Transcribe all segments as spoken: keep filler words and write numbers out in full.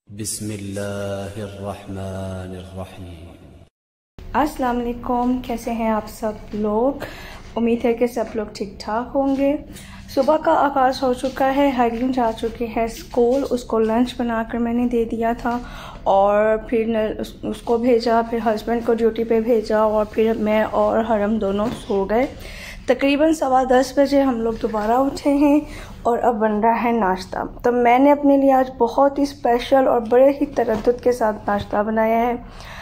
बिस्मिल्लाहिर्रहमानिर्रहीम। अस्सलाम वालेकुम, कैसे हैं आप सब लोग। उम्मीद है कि सब लोग ठीक ठाक होंगे। सुबह का आगाज़ हो चुका है, हरीम जा चुकी है स्कूल। उसको लंच बनाकर मैंने दे दिया था और फिर उस, उसको भेजा, फिर हस्बैंड को ड्यूटी पे भेजा और फिर मैं और हरम दोनों सो गए। तकरीबन सवा दस बजे हम लोग दोबारा उठे हैं और अब बन रहा है नाश्ता। तो मैंने अपने लिए आज बहुत ही स्पेशल और बड़े ही तरद्दुद के साथ नाश्ता बनाया है।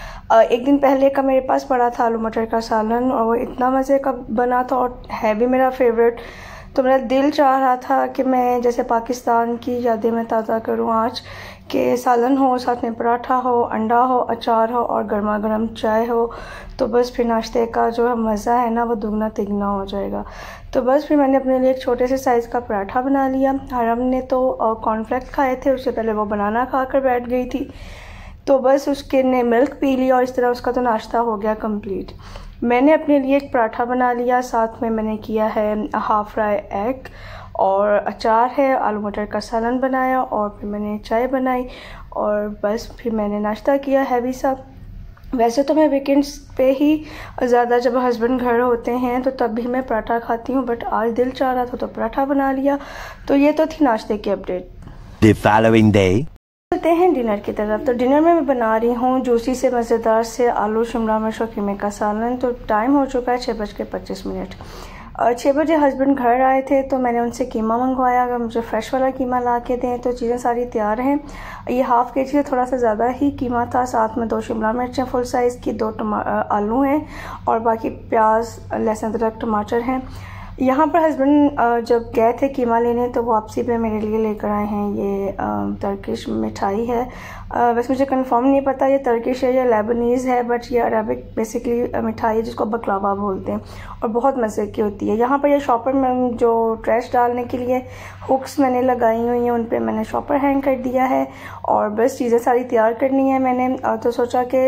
एक दिन पहले का मेरे पास पड़ा था आलू मटर का सालन और वो इतना मज़े का बना था और है भी मेरा फेवरेट। तो मेरा दिल चाह रहा था कि मैं जैसे पाकिस्तान की यादें में ताज़ा करूँ आज, कि सालन हो, साथ में पराठा हो, अंडा हो, अचार हो और गर्मा गर्म चाय हो। तो बस फिर नाश्ते का जो मज़ा है ना वो दुगना तिगना हो जाएगा। तो बस फिर मैंने अपने लिए एक छोटे से साइज़ का पराठा बना लिया। हरम ने तो कॉर्नफ्लेक्स खाए थे, उससे पहले वो बनाना खा कर बैठ गई थी। तो बस उसके ने मिल्क पी लिया और इस तरह उसका तो नाश्ता हो गया कंप्लीट। मैंने अपने लिए एक पराठा बना लिया, साथ में मैंने किया है हाफ़ फ्राई एग और अचार है, आलू मटर का सालन बनाया और फिर मैंने चाय बनाई और बस फिर मैंने नाश्ता किया हैवी सा। वैसे तो मैं वीकेंड्स पे ही ज़्यादा जब हस्बैंड घर होते हैं तो तब भी मैं पराठा खाती हूँ, बट आज दिल चाह रहा था तो पराठा बना लिया। तो ये तो थी नाश्ते की अपडेट। The following day. चलते हैं डिनर की तरफ। तो डिनर में मैं बना रही हूँ जूसी से मज़ेदार से आलू शिमला मिर्च और कीमे का सालन। तो टाइम हो चुका है छः बज के पच्चीस मिनट। छः बजे हस्बैंड घर आए थे तो मैंने उनसे कीमा मंगवाया, अगर मुझे फ़्रेश वाला कीमा ला के दें। तो चीज़ें सारी तैयार हैं। ये हाफ़ के जी से थोड़ा सा ज़्यादा ही कीमा था, साथ में दो शिमला मिर्चें फुल साइज़ की, दो टमा आलू हैं और बाकी प्याज, लहसुन, अदरक, टमाटर हैं। यहाँ पर हस्बैंड जब गए थे कीमा लेने तो वापसी पे मेरे लिए लेकर आए हैं ये टर्किश मिठाई है। वैसे मुझे कंफर्म नहीं पता ये टर्किश है या लेबनीज़ है, बट ये अरबिक बेसिकली मिठाई है जिसको बकलावा बोलते हैं और बहुत मज़े की होती है। यहाँ पर ये शॉपर में जो ट्रैश डालने के लिए हुक्स मैंने लगाई हुई हैं, उन पर मैंने शॉपर हैंग कर दिया है और बस चीज़ें सारी तैयार करनी है मैंने। तो सोचा कि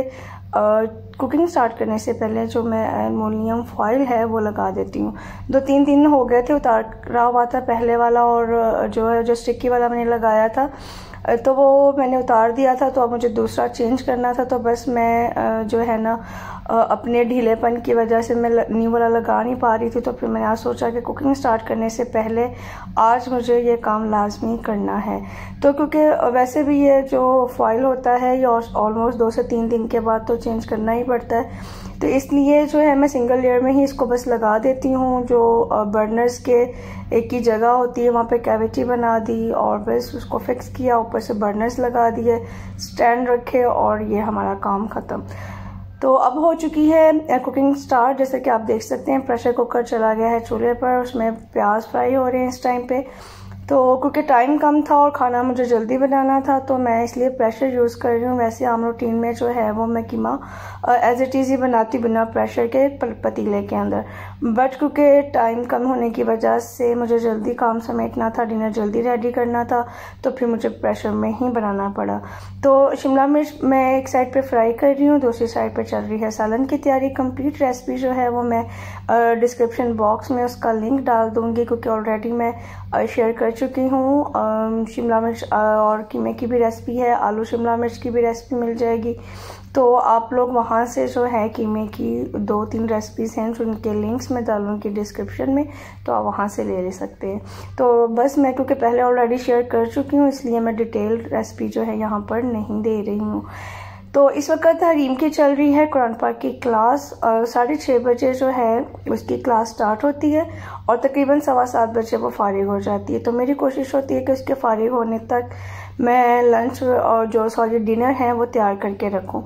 कुकिंग स्टार्ट करने से पहले जो मैं एल्युमिनियम फॉइल है वो लगा देती हूँ। दो तीन दिन हो गए थे उतार रहा हुआ था पहले वाला और जो है जो स्टिकी वाला मैंने लगाया था तो वो मैंने उतार दिया था, तो अब मुझे दूसरा चेंज करना था। तो बस मैं जो है ना अपने ढीलेपन की वजह से मैं न्यू वाला लगा नहीं पा रही थी। तो फिर मैंने आज सोचा कि कुकिंग स्टार्ट करने से पहले आज मुझे ये काम लाजमी करना है। तो क्योंकि वैसे भी ये जो फॉइल होता है ये ऑलमोस्ट दो से तीन दिन के बाद तो चेंज करना ही पड़ता है, तो इसलिए जो है मैं सिंगल लेयर में ही इसको बस लगा देती हूँ। जो बर्नर्स के एक ही जगह होती है वहाँ पे कैविटी बना दी और बस उसको फिक्स किया, ऊपर से बर्नर्स लगा दिए, स्टैंड रखे और ये हमारा काम ख़त्म। तो अब हो चुकी है कुकिंग स्टार्ट। जैसे कि आप देख सकते हैं प्रेशर कुकर चला गया है चूल्हे पर, उसमें प्याज फ्राई हो रहे हैं इस टाइम पे। तो क्योंकि टाइम कम था और खाना मुझे जल्दी बनाना था तो मैं इसलिए प्रेशर यूज़ कर रही हूँ। वैसे आम रूटीन में जो है वो मैं कीमा एज इट इज़ ही बनाती बिना प्रेशर के पतीले के अंदर, बट क्योंकि टाइम कम होने की वजह से मुझे जल्दी काम समेटना था, डिनर जल्दी रेडी करना था, तो फिर मुझे प्रेशर में ही बनाना पड़ा। तो शिमला मिर्च मैं एक साइड पे फ्राई कर रही हूँ, दूसरी साइड पे चल रही है सालन की तैयारी। कंप्लीट रेसिपी जो है वो मैं डिस्क्रिप्शन बॉक्स में उसका लिंक डाल दूँगी क्योंकि ऑलरेडी मैं शेयर कर चुकी हूँ। शिमला मिर्च और कीमे की भी रेसिपी है, आलू शिमला मिर्च की भी रेसिपी मिल जाएगी। तो आप लोग वहाँ से जो है कीमे की दो तीन रेसिपीज़ हैं जिनके लिंक्स मैं डालूँगी डिस्क्रिप्शन में, तो आप वहाँ से ले ले सकते हैं। तो बस मैं क्योंकि पहले ऑलरेडी शेयर कर चुकी हूँ इसलिए मैं डिटेल रेसिपी जो है यहाँ पर नहीं दे रही हूँ। तो इस वक्त हरीम की चल रही है कुरान पाक की क्लास। साढ़े छः बजे जो है उसकी क्लास स्टार्ट होती है और तकरीबन सवा सात बजे वो फारिग हो जाती है। तो मेरी कोशिश होती है कि उसके फारिग होने तक मैं लंच और जो सॉरी डिनर है वो तैयार करके रखूं।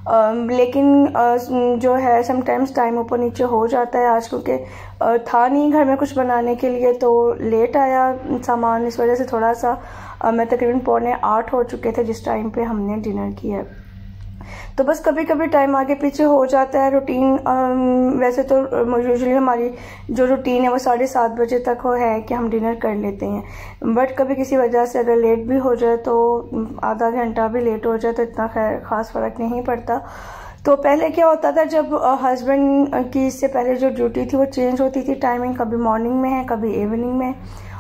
लेकिन आ, जो है समटाइम्स टाइम ऊपर नीचे हो जाता है। आज क्योंकि था नहीं घर में कुछ बनाने के लिए तो लेट आया सामान, इस वजह से थोड़ा सा आ, मैं तकरीबन पौने आठ हो चुके थे जिस टाइम पे हमने डिनर किया। तो बस कभी कभी टाइम आगे पीछे हो जाता है। रूटीन वैसे तो यूजुअली हमारी जो रूटीन है वो साढ़े सात बजे तक हो है कि हम डिनर कर लेते हैं, बट कभी किसी वजह से अगर लेट भी हो जाए तो आधा घंटा भी लेट हो जाए तो इतना खैर ख़ास फ़र्क नहीं पड़ता। तो पहले क्या होता था जब हस्बैंड की इससे पहले जो ड्यूटी थी वो चेंज होती थी टाइमिंग, कभी मॉर्निंग में है कभी इवनिंग में,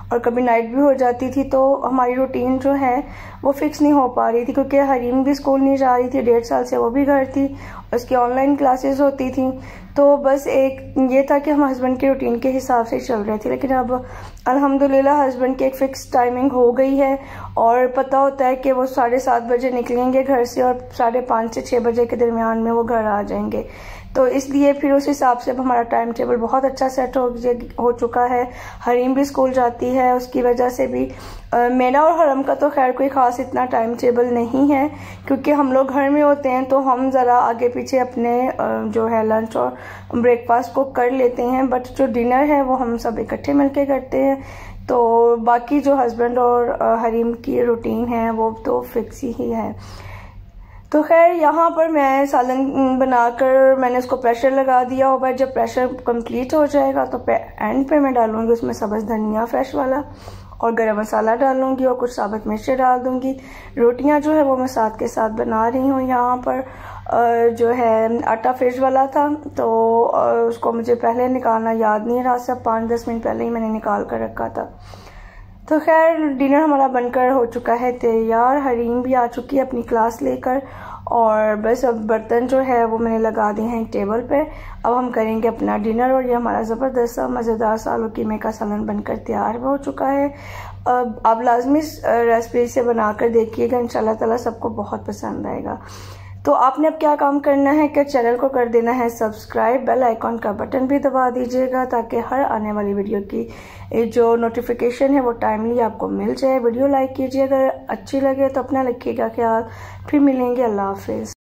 और कभी नाइट भी हो जाती थी, तो हमारी रूटीन जो है वो फिक्स नहीं हो पा रही थी, क्योंकि हरीम भी स्कूल नहीं जा रही थी, डेढ़ साल से वो भी घर थी, उसकी ऑनलाइन क्लासेस होती थी। तो बस एक ये था कि हम हस्बैंड के रूटीन के हिसाब से चल रहे थे। लेकिन अब अल्हम्दुलिल्लाह हस्बैंड की एक फ़िक्स टाइमिंग हो गई है और पता होता है कि वो साढ़े सात बजे निकलेंगे घर से और साढ़े पाँच से छः बजे के दरमियान में वो घर आ जाएंगे। तो इसलिए फिर उस हिसाब से अब हमारा टाइम टेबल बहुत अच्छा सेट हो हो चुका है। हरीम भी स्कूल जाती है, उसकी वजह से भी आ, मेरा और हरम का तो खैर कोई ख़ास इतना टाइम टेबल नहीं है, क्योंकि हम लोग घर में होते हैं तो हम ज़रा आगे पीछे अपने आ, जो है लंच और ब्रेकफास्ट को कर लेते हैं, बट जो डिनर है वो हम सब इकट्ठे मिलके करते हैं। तो बाकी जो हस्बैंड और आ, हरीम की रूटीन है वो तो फिक्स ही है। तो खैर यहाँ पर मैं सालन बनाकर मैंने उसको प्रेशर लगा दिया और जब प्रेशर कंप्लीट हो जाएगा तो पे, एंड पे मैं डालूंगी उसमें सब्ज़ धनिया फ्रेश वाला और गरम मसाला डालूंगी और कुछ साबुत मिर्चें डाल दूंगी। रोटियां जो है वो मैं साथ के साथ बना रही हूँ। यहाँ पर जो है आटा फ्रिज वाला था, तो उसको मुझे पहले निकालना याद नहीं रहा, सब पाँच दस मिनट पहले ही मैंने निकाल कर रखा था। तो खैर डिनर हमारा बनकर हो चुका है तैयार। हरीम भी आ चुकी है अपनी क्लास लेकर और बस अब बर्तन जो है वो मैंने लगा दिए हैं टेबल पे। अब हम करेंगे अपना डिनर और ये हमारा ज़बरदस्त सा मज़ेदार सा आलू कीमे का सालन बनकर तैयार हो चुका है। अब आप लाजमी रेसिपी से बनाकर देखिएगा, इंशाल्लाह ताला सबको बहुत पसंद आएगा। तो आपने अब क्या काम करना है कि चैनल को कर देना है सब्सक्राइब, बेल आइकॉन का बटन भी दबा दीजिएगा ताकि हर आने वाली वीडियो की जो नोटिफिकेशन है वो टाइमली आपको मिल जाए। वीडियो लाइक कीजिए, अगर अच्छी लगे तो अपना रखिएगा ख्याल। फिर मिलेंगे, अल्लाह हाफिज़।